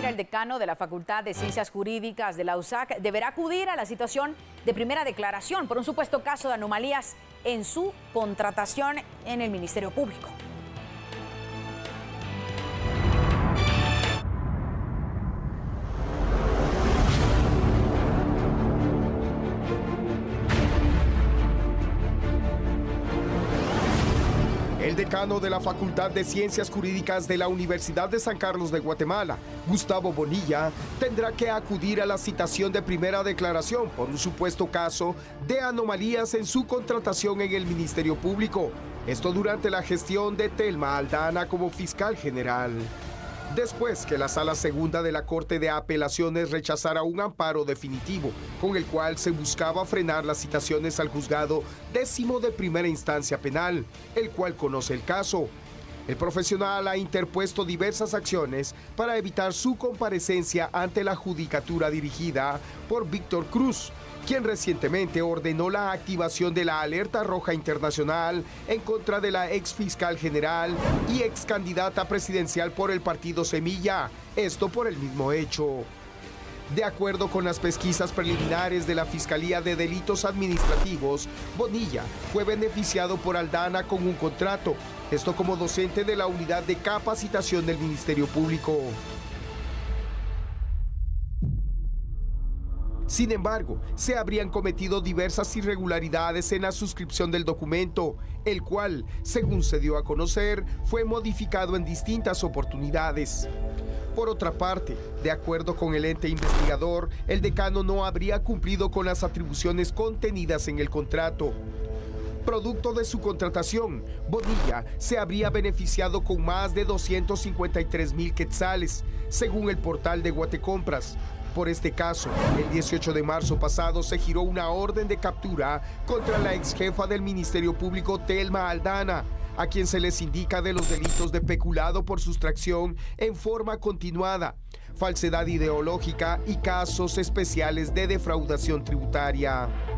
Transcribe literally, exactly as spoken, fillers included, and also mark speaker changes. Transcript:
Speaker 1: Pereira, el decano de la Facultad de Ciencias Jurídicas de la U S A C, deberá acudir a la citación de primera declaración por un supuesto caso de anomalías en su contratación en el Ministerio Público.
Speaker 2: El decano de la Facultad de Ciencias Jurídicas de la Universidad de San Carlos de Guatemala, Gustavo Bonilla, tendrá que acudir a la citación de primera declaración por un supuesto caso de anomalías en su contratación en el Ministerio Público. Esto durante la gestión de Telma Aldana como fiscal general. Después que la Sala Segunda de la Corte de Apelaciones rechazara un amparo definitivo con el cual se buscaba frenar las citaciones al juzgado décimo de primera instancia penal, el cual conoce el caso. El profesional ha interpuesto diversas acciones para evitar su comparecencia ante la judicatura dirigida por Víctor Cruz, quien recientemente ordenó la activación de la alerta roja internacional en contra de la ex fiscal general y ex candidata presidencial por el partido Semilla, esto por el mismo hecho. De acuerdo con las pesquisas preliminares de la Fiscalía de Delitos Administrativos, Bonilla fue beneficiado por Aldana con un contrato, esto como docente de la Unidad de Capacitación del Ministerio Público. Sin embargo, se habrían cometido diversas irregularidades en la suscripción del documento, el cual, según se dio a conocer, fue modificado en distintas oportunidades. Por otra parte, de acuerdo con el ente investigador, el decano no habría cumplido con las atribuciones contenidas en el contrato. Producto de su contratación, Bonilla se habría beneficiado con más de doscientos cincuenta y tres mil quetzales, según el portal de Guatecompras. Por este caso, el dieciocho de marzo pasado se giró una orden de captura contra la ex jefa del Ministerio Público, Telma Aldana, a quien se les indica de los delitos de peculado por sustracción en forma continuada, falsedad ideológica y casos especiales de defraudación tributaria.